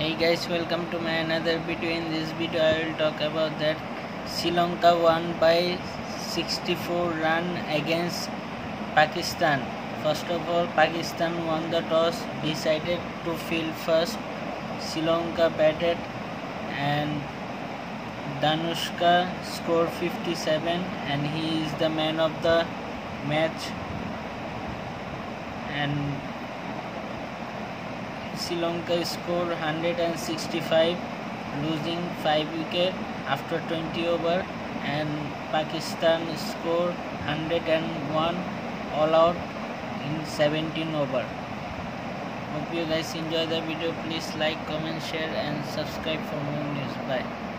Hey guys, welcome to my another video. In this video I will talk about that Sri Lanka won by 64 runs against Pakistan. First of all, Pakistan won the toss, decided to field first. Sri Lanka batted and Danushka scored 57 and he is the man of the match. And Sri Lanka scored 165, losing 5 wickets after 20 overs, and Pakistan scored 101 all out in 17 overs. Hope you guys enjoy the video. Please like, comment, share and subscribe for more news. Bye.